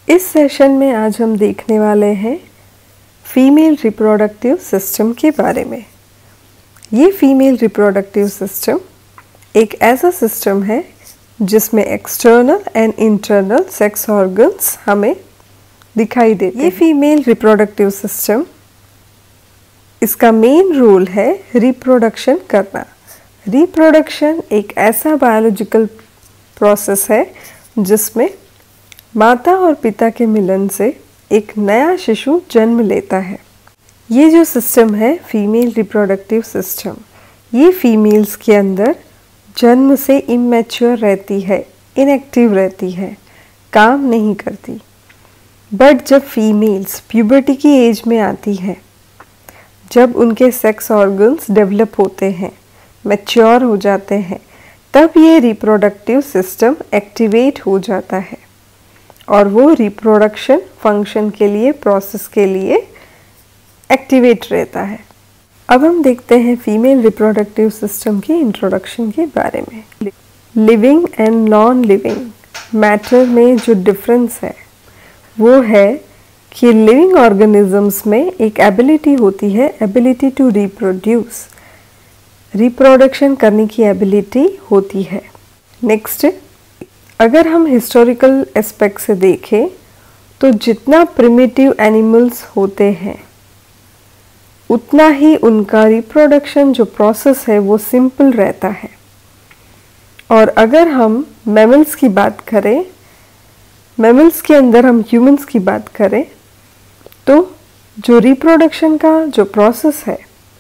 इस सेशन में आज हम देखने वाले हैं फीमेल रिप्रोडक्टिव सिस्टम के बारे में। ये फीमेल रिप्रोडक्टिव सिस्टम एक ऐसा सिस्टम है जिसमें external and internal sex organs हमें दिखाई देते हैं। ये फीमेल रिप्रोडक्टिव सिस्टम, इसका मेन रोल है रिप्रोडक्शन करना। रिप्रोडक्शन एक ऐसा बायोलॉजिकल प्रोसेस है जिसमें माता और पिता के मिलन से एक नया शिशु जन्म लेता है। ये जो सिस्टम है फीमेल रिप्रोडक्टिव सिस्टम, ये फीमेल्स के अंदर जन्म से इमैच्योर रहती है, इनएक्टिव रहती है, काम नहीं करती। बट जब फीमेल्स प्यूबर्टी की एज में आती है, जब उनके सेक्स ऑर्गन्स डेवलप होते हैं, मैच्योर हो जाते हैं, तब ये रिप्रोडक्टिव सिस्टम एक्टिवेट हो जाता है और वो रिप्रोडक्शन फंक्शन के लिए, प्रोसेस के लिए एक्टिवेट रहता है। अब हम देखते हैं फीमेल रिप्रोडक्टिव सिस्टम की इंट्रोडक्शन के बारे में। Living and non living matter में जो डिफरेंस है वो है कि लिविंग ऑर्गेनिजम्स में एक एबिलिटी होती है, एबिलिटी टू रिप्रोड्यूस, रिप्रोडक्शन करने की एबिलिटी होती है। नेक्स्ट, अगर हम हिस्टोरिकल एस्पेक्ट से देखें तो जितना प्रिमिटिव एनिमल्स होते हैं उतना ही उनका रिप्रोडक्शन जो प्रोसेस है वो सिंपल रहता है। और अगर हम मैमल्स की बात करें, मैमल्स के अंदर हम ह्यूमंस की बात करें तो जो रिप्रोडक्शन का जो प्रोसेस है,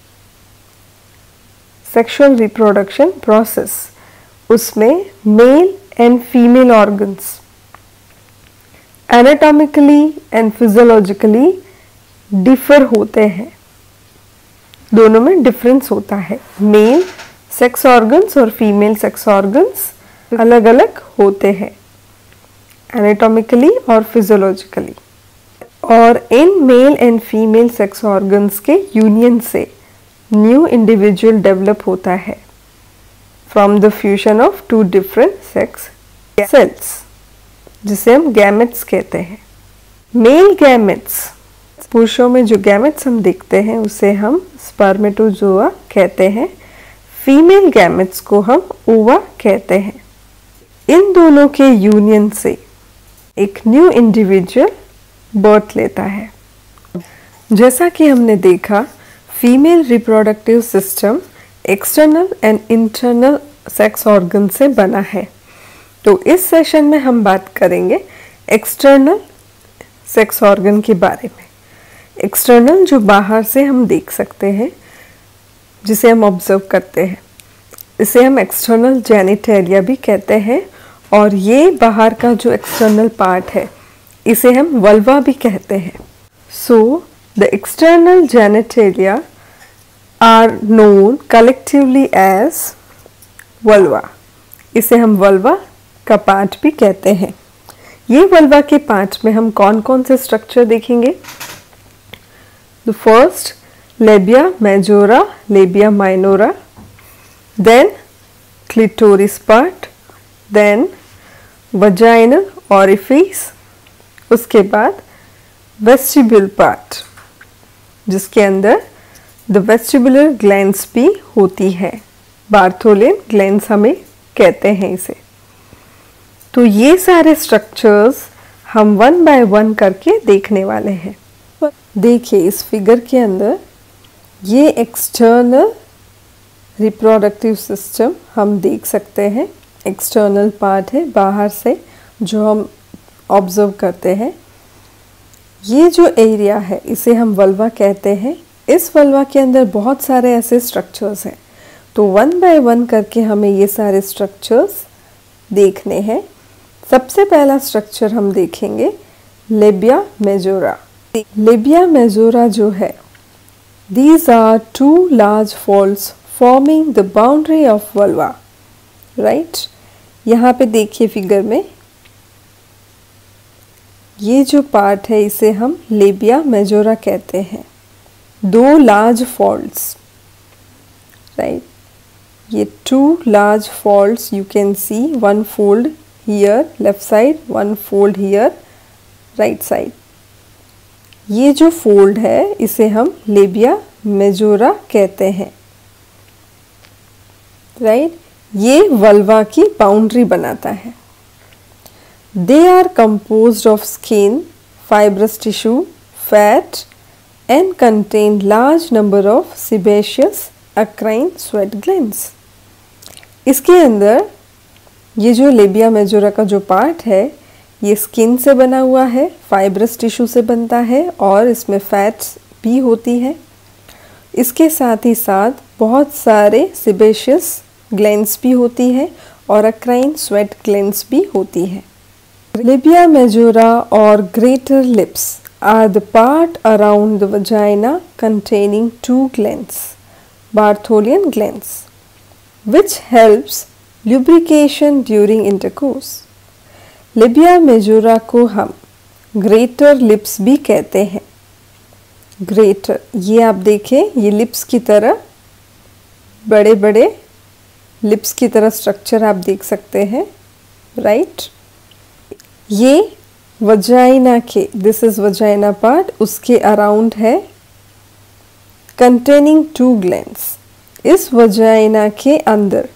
सेक्सुअल रिप्रोडक्शन प्रोसेस, उसमें male and female organs anatomically and physiologically differ होते हैं। दोनों में डिफरेंस होता है। मेल सेक्स ऑर्गन्स और फीमेल सेक्स ऑर्गन्स अलग अलग होते हैं एनाटॉमिकली और फिजियोलॉजिकली। और इन male and female sex organs के यूनियन से न्यू इंडिविजुअल डेवलप होता है from the fusion of two different sex cells, जिसे हम गैमेट्स कहते हैं। मेल गैमेट्स, पुरुषों में जो गैमेट्स हम देखते हैं उसे हम स्पर्मेटोजोआ कहते हैं। फीमेल गैमेट्स को हम ओवा कहते हैं। इन दोनों के यूनियन से एक न्यू इंडिविजुअल बर्थ लेता है। जैसा कि हमने देखा, female reproductive system external and internal sex organ से बना है। तो इस सेशन में हम बात करेंगे एक्सटर्नल सेक्स ऑर्गन के बारे में। एक्सटर्नल जो बाहर से हम देख सकते हैं, जिसे हम ऑब्जर्व करते हैं, इसे हम एक्सटर्नल जेनिटेलिया भी कहते हैं। और ये बाहर का जो एक्सटर्नल पार्ट है इसे हम वल्वा भी कहते हैं। So the external genitalia are known collectively as vulva. इसे हम वल्वा का पार्ट भी कहते हैं। ये वल्वा के पार्ट में हम कौन कौन से स्ट्रक्चर देखेंगे? The first, labia majora, labia minora, then clitoris part, then vaginal orifice, उसके बाद वेस्टिब्यूल पार्ट, जिसके अंदर द वेस्टिबुलर ग्लैंड्स भी होती है। बार्थोलिन ग्लैंड्स हमें कहते हैं इसे। तो ये सारे स्ट्रक्चर्स हम वन बाय वन करके देखने वाले हैं। देखिए इस फिगर के अंदर ये एक्सटर्नल रिप्रोडक्टिव सिस्टम हम देख सकते हैं। एक्सटर्नल पार्ट है बाहर से जो हम ऑब्जर्व करते हैं। ये जो एरिया है इसे हम वल्वा कहते हैं। इस वल्वा के अंदर बहुत सारे ऐसे स्ट्रक्चर्स हैं, तो वन बाय वन करके हमें ये सारे स्ट्रक्चर्स देखने हैं। सबसे पहला स्ट्रक्चर हम देखेंगे लेबिया मेजोरा। लेबिया मेजोरा जो है, these are two large folds forming the boundary of vulva, right? यहाँ पे देखिए फिगर में ये जो पार्ट है इसे हम लेबिया मेजोरा कहते हैं। दो लार्ज फोल्ड्स, राइट? ये two large folds, you can see one fold here left side, one fold here right side. ये जो फोल्ड है इसे हम लेबिया मेजोरा कहते हैं, राइट। ये वल्वा की बाउंड्री बनाता है। They are composed of skin, fibrous tissue, fat and contain large number of sebaceous acrine sweat glands। इसके अंदर ये जो लेबिया मेजोरा का जो पार्ट है ये स्किन से बना हुआ है, फाइब्रस टिश्यू से बनता है और इसमें फैट्स भी होती है। इसके साथ ही साथ बहुत सारे सिबेशियस ग्लैंड्स भी होती है और अक्राइन स्वेट ग्लैंड्स भी होती है। Labia majora or greater lips are the part around the vagina containing two glands, Bartholian glands, which helps lubrication during intercourse। Labia majora को हम greater lips भी कहते हैं। greater, ये आप देखें, ये lips की तरह बड़े बड़े lips की तरह स्ट्रक्चर आप देख सकते हैं, राइट। ये वजाइना के, दिस इज वजाइना पार्ट, उसके अराउंड है कंटेनिंग टू ग्लैंड्स। इस वजाइना के अंदर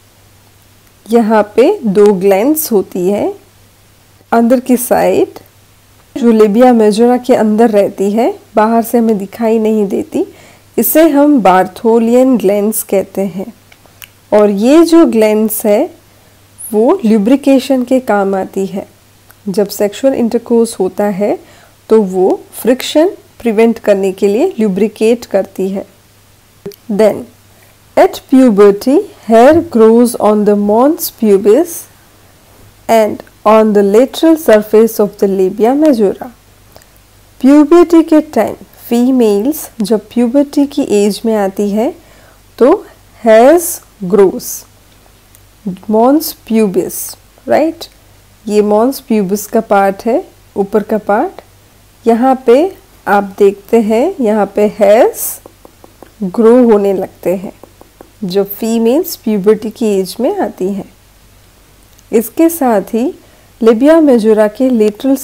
यहाँ पे 2 ग्लैंड्स होती है। अंदर की साइड जो लेबिया मेजोरा के अंदर रहती है, बाहर से हमें दिखाई नहीं देती, इसे हम बार्थोलियन ग्लैंड्स कहते हैं। और ये जो ग्लैंड्स है वो ल्यूब्रिकेशन के काम आती है। जब सेक्सुअल इंटरकोर्स होता है तो वो फ्रिक्शन प्रिवेंट करने के लिए ल्यूब्रिकेट करती है। Then at puberty hair grows on the mons pubis and on the lateral surface of the labia majora. Puberty के टाइम फीमेल्स जब प्यूबर्टी की एज में आती है तो hairs grows mons pubis, right. ये मॉन्स प्यूबिस का पार्ट है, ऊपर का पार्ट। यहाँ पे आप देखते हैं यहाँ पे हेयर्स ग्रो होने लगते हैं जब फीमेल्स प्यूबर्टी की एज में आती हैं। इसके साथ ही लेबिया मेजोरा के लेटरल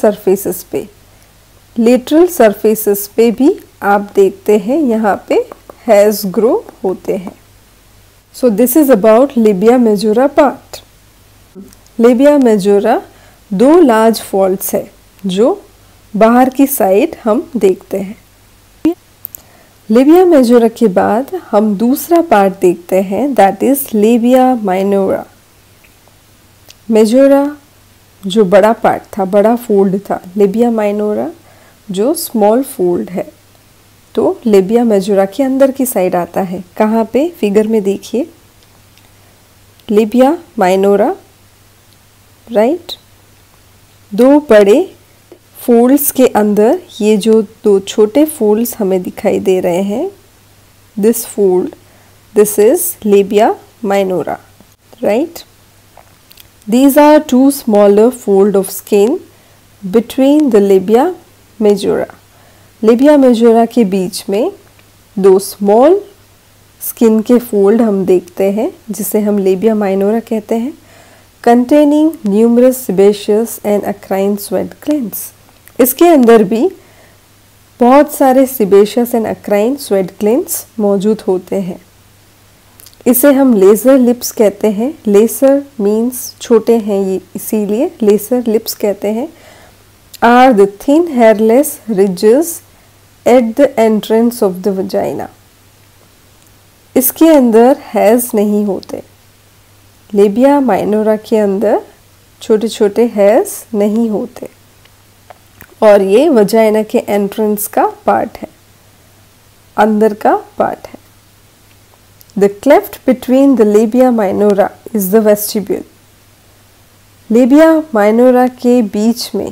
सरफेसेस पे भी आप देखते हैं यहाँ पे हेयर्स ग्रो होते हैं। So this is about labia majora part. Labia majora 2 large folds है जो बाहर की साइड हम देखते हैं। लेबिया मेजोरा के बाद हम दूसरा पार्ट देखते हैं, that is labia minora. Majora जो बड़ा पार्ट था, बड़ा फोल्ड था, लेबिया माइनोरा जो स्मॉल फोल्ड है। तो लेबिया मेजोरा के अंदर की साइड आता है। कहाँ पे? फिगर में देखिए, लेबिया माइनोरा, राइट। 2 बड़े फोल्ड्स के अंदर ये जो 2 छोटे फोल्ड्स हमें दिखाई दे रहे हैं, this fold, this is labia minora, right. These are 2 smaller fold of skin between the labia majora। Labia majora के बीच में 2 स्मॉल स्किन के फोल्ड हम देखते हैं जिसे हम लेबिया माइनोरा कहते हैं, containing numerous sebaceous and acrine sweat glands। इसके अंदर भी बहुत सारे sebaceous and acrine sweat glands मौजूद होते हैं। इसे हम लेज़र लिप्स कहते हैं। लेज़र मीन्स छोटे हैं, ये इसीलिए लेज़र लिप्स कहते हैं। Are the thin hairless ridges at the entrance of the vagina. इसके अंदर हेयर्स नहीं होते। लेबिया माइनोरा के अंदर छोटे छोटे हेयर्स नहीं होते और ये वजाइना के एंट्रेंस का पार्ट है, अंदर का पार्ट है। The cleft between the labia minora is the vestibule। Labia minora के बीच में,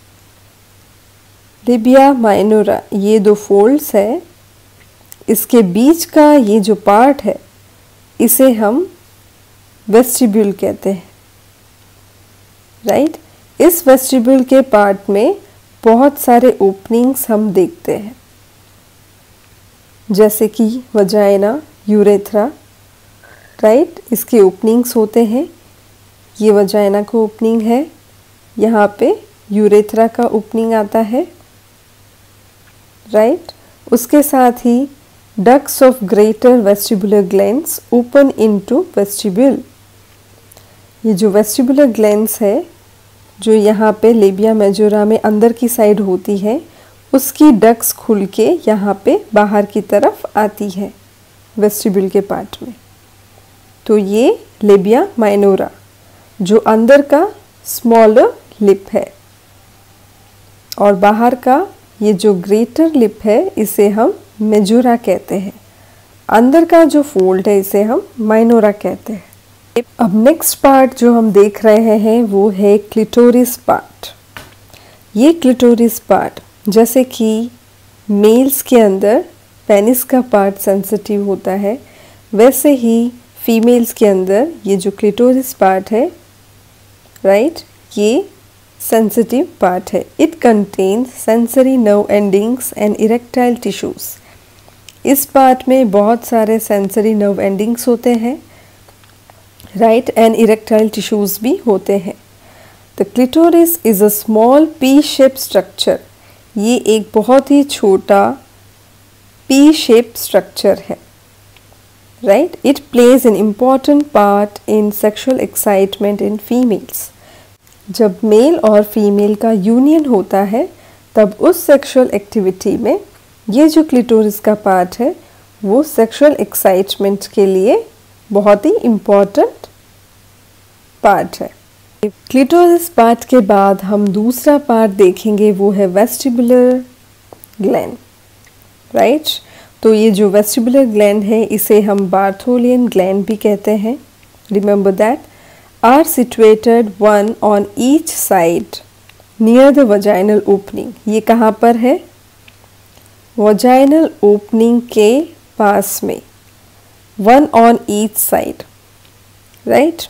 लेबिया माइनोरा ये 2 फोल्ड्स है, इसके बीच का ये जो पार्ट है इसे हम वेस्टिब्यूल कहते हैं, राइट। इस वेस्टिब्यूल के पार्ट में बहुत सारे ओपनिंग्स हम देखते हैं, जैसे कि वजाइना, यूरेथ्रा, राइट। इसके ओपनिंग्स होते हैं। ये वजाइना का ओपनिंग है, यहाँ पे यूरेथ्रा का ओपनिंग आता है, राइट। उसके साथ ही ducts of greater vestibular glands open into vestibule. ये जो वेस्टिबुलर ग्लैंड्स है जो यहाँ पे लेबिया मेजोरा में अंदर की साइड होती है, उसकी डक्ट्स खुल के यहाँ पे बाहर की तरफ आती है वेस्टिब्यूल के पार्ट में। तो ये लेबिया माइनोरा जो अंदर का स्मॉलर लिप है, और बाहर का ये जो ग्रेटर लिप है इसे हम मेजोरा कहते हैं। अंदर का जो फोल्ड है इसे हम माइनोरा कहते हैं। अब नेक्स्ट पार्ट जो हम देख रहे हैं वो है क्लिटोरिस पार्ट। ये क्लिटोरिस पार्ट जैसे कि मेल्स के अंदर पेनिस का पार्ट सेंसिटिव होता है, वैसे ही फीमेल्स के अंदर ये जो क्लिटोरिस पार्ट है, राइट, ये सेंसिटिव पार्ट है। It contains sensory nerve endings and erectile tissues. इस पार्ट में बहुत सारे सेंसरी नर्व एंडिंग्स होते हैं, राइट, एंड इरेक्टाइल टिश्यूज भी होते हैं। The clitoris is a small pea shape structure. ये एक बहुत ही छोटा पी शेप स्ट्रक्चर है, right. It plays an important part in sexual excitement in females. जब मेल और फीमेल का यूनियन होता है तब उस सेक्सुअल एक्टिविटी में ये जो क्लिटोरिस का पार्ट है वो सेक्सुअल एक्साइटमेंट के लिए बहुत ही इम्पॉर्टेंट पार्ट है। क्लिटोरिस पार्ट के बाद हम दूसरा पार्ट देखेंगे, वो है वेस्टिबुलर ग्लैंड, राइट। तो ये जो वेस्टिबुलर ग्लैंड है इसे हम बार्थोलियन ग्लैंड भी कहते हैं। Remember that are situated one on each side near the vaginal opening। ये कहाँ पर है? vaginal opening के पास में, one on each side, right।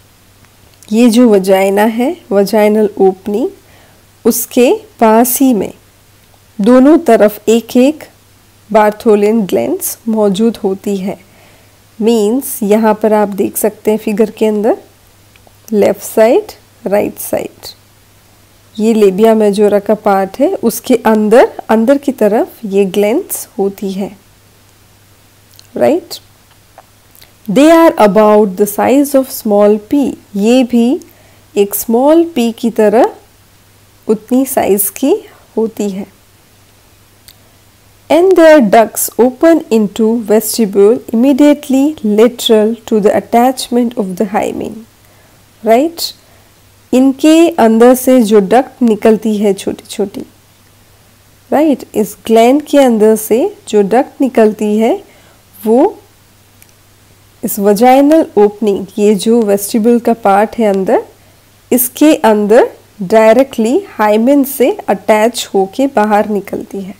ये जो वजाइना है, vaginal opening, उसके पास ही में दोनों तरफ एक एक बार्थोलियन ग्लैंड्स मौजूद होती है। मीन्स यहाँ पर आप देख सकते हैं फिगर के अंदर लेफ्ट साइड, राइट साइड, ये लेबिया मेजोरा का पार्ट है, उसके अंदर की तरफ ये ग्लैंड्स होती है, right. They are about the size of small pea. ये भी एक स्मॉल पी की तरह उतनी साइज की होती है। And their ducts open into vestibule immediately lateral to the attachment of the hymen, right। इनके अंदर से जो डक्ट निकलती है छोटी छोटी, राइट, इस ग्लैंड के अंदर से जो डक्ट निकलती है वो इस वजाइनल ओपनिंग, ये जो वेस्टिब्यूल का पार्ट है अंदर, इसके अंदर डायरेक्टली हाइमेन से अटैच होके बाहर निकलती है।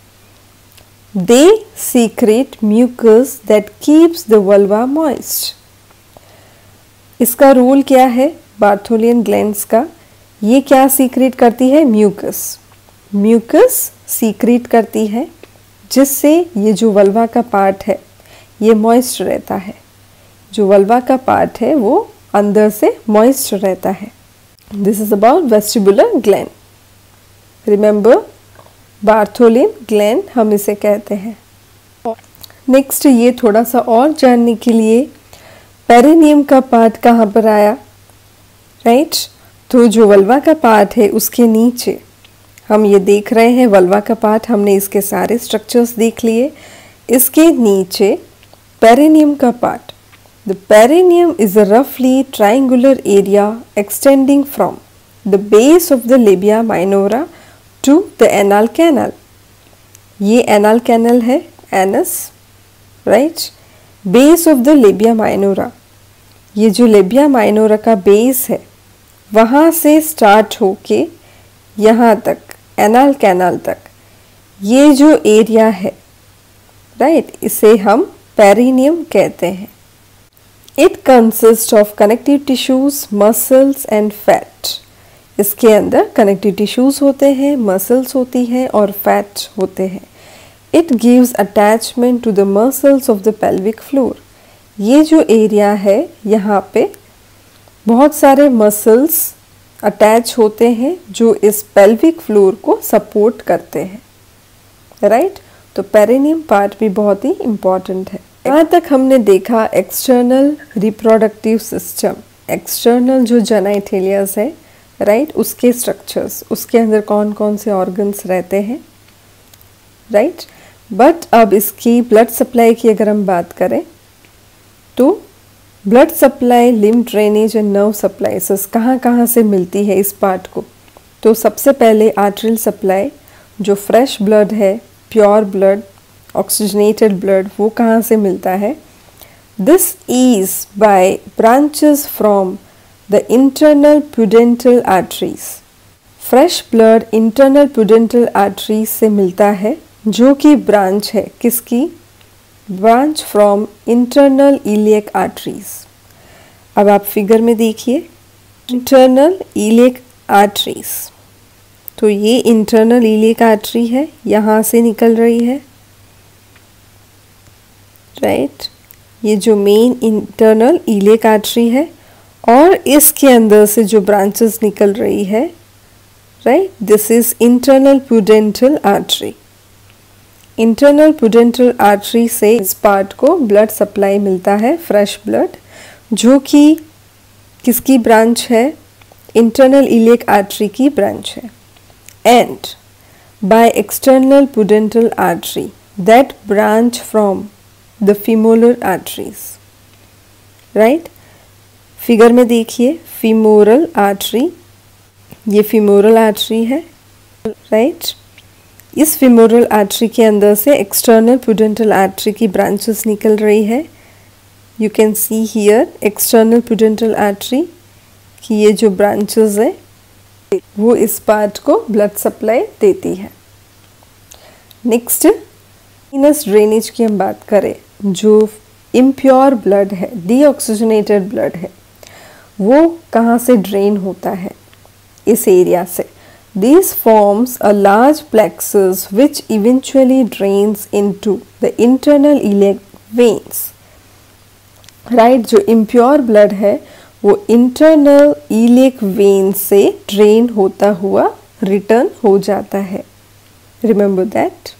They secrete mucus that keeps the vulva moist। इसका रोल क्या है बार्थोलियन ग्लैंड्स का? ये क्या सीक्रेट करती है? म्यूकस। म्यूकस सीक्रेट करती है जिससे ये जो वल्वा का पार्ट है ये मॉइस्ट रहता है। जो वल्वा का पार्ट है वो अंदर से मॉइस्ट रहता है। This is about vestibular gland. Remember, Bartholin gland हम इसे कहते हैं। नेक्स्ट ये थोड़ा सा और जानने के लिए, पेरिनियम का पार्ट कहाँ पर आया, राइट। तो जो वल्वा का पार्ट है उसके नीचे हम ये देख रहे हैं, वल्वा का पार्ट, हमने इसके सारे स्ट्रक्चर्स देख लिए। इसके नीचे पेरिनियम का part. The perineum is a रफली triangular area extending from the base of the labia minora to the anal canal. ये एनल कैनल है, anus, right. Base of the labia minora, ये जो लेबिया माइनोरा का base है वहाँ से start होके यहाँ तक एनल कैनल तक ये जो एरिया है, राइट, इसे हम पेरिनियम कहते हैं। It consist of connective tissues, muscles and fat. इसके अंदर कनेक्टिव टिश्यूज होते हैं, मसल्स होती हैं और फैट होते हैं। It gives attachment to the muscles of the pelvic floor. ये जो एरिया है यहाँ पे बहुत सारे मसल्स अटैच होते हैं जो इस पेल्विक फ्लोर को सपोर्ट करते हैं, राइट। तो पेरिनियम पार्ट भी बहुत ही इम्पॉर्टेंट है। यहाँ तक हमने देखा एक्सटर्नल रिप्रोडक्टिव सिस्टम, एक्सटर्नल जो जेनिटेलियाज है, राइट, उसके स्ट्रक्चर्स, उसके अंदर कौन कौन से ऑर्गन्स रहते हैं, राइट। बट अब इसकी ब्लड सप्लाई की अगर हम बात करें तो blood supply, lymph drainage and nerve supplies कहाँ से मिलती है इस पार्ट को। तो सबसे पहले आर्टरियल सप्लाई, जो फ्रेश ब्लड है, प्योर ब्लड, ऑक्सीजनेटेड ब्लड, वो कहाँ से मिलता है। This is by branches from the internal pudendal arteries. Fresh blood internal pudendal arteries से मिलता है, जो कि ब्रांच है किसकी, branch from internal iliac arteries. अब आप फिगर में देखिए इंटरनल इलियक आर्टरीज, तो ये इंटरनल इलियक आर्टरी है, यहाँ से निकल रही है, राइट। ये जो मेन इंटरनल इलियक आर्टरी है और इसके अंदर से जो ब्रांचेस निकल रही है, right, this is internal pudendal artery. Internal pudendal artery से इस पार्ट को ब्लड सप्लाई मिलता है, फ्रेश ब्लड, जो कि किसकी ब्रांच है, इंटरनल इलियक आर्टरी की ब्रांच है। And by external pudendal artery that branch from the femoral arteries, right. Figure में देखिए फीमोरल आर्टरी, ये फीमोरल आर्टरी है, राइट। इस फीमोरल आर्टरी के अंदर से एक्सटर्नल प्यूडेंटल आर्टरी की ब्रांचेस निकल रही है। You can see here external pudendal artery की ये जो ब्रांचेस है वो इस पार्ट को ब्लड सप्लाई देती है। नेक्स्ट वीनस ड्रेनेज की हम बात करें, जो इम्प्योर ब्लड है, डीऑक्सीजनेटेड ब्लड है, वो कहाँ से ड्रेन होता है, इस एरिया से। This forms a large plexus which eventually drains into the internal iliac veins. Right, जो impure blood है वो internal iliac vein से drain होता हुआ return हो जाता है। Remember that.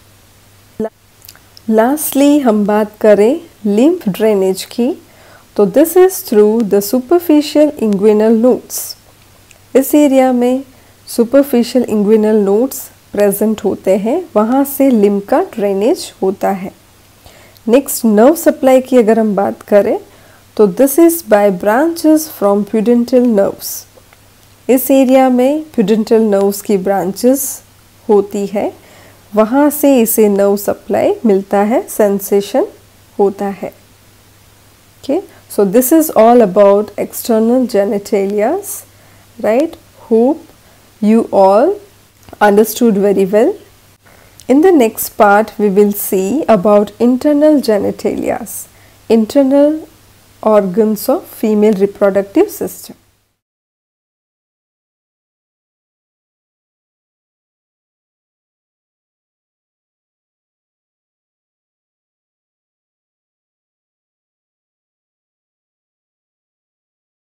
Lastly हम बात करें lymph drainage की, तो this is through the superficial inguinal nodes. इस एरिया में सुपरफिशियल इंग्विनल नोड्स प्रेजेंट होते हैं, वहाँ से लिम्फ का ड्रेनेज होता है। नेक्स्ट नर्व सप्लाई की अगर हम बात करें तो this is by branches from pudendal nerves. इस एरिया में प्यूडेंटल नर्व्स की ब्रांचेस होती है, वहाँ से इसे नर्व सप्लाई मिलता है, सेंसेशन होता है। Okay, so this is all about external genitalias, right. Hope you all understood very well. In the next part we will see about internal genitalias, internal organs of female reproductive system.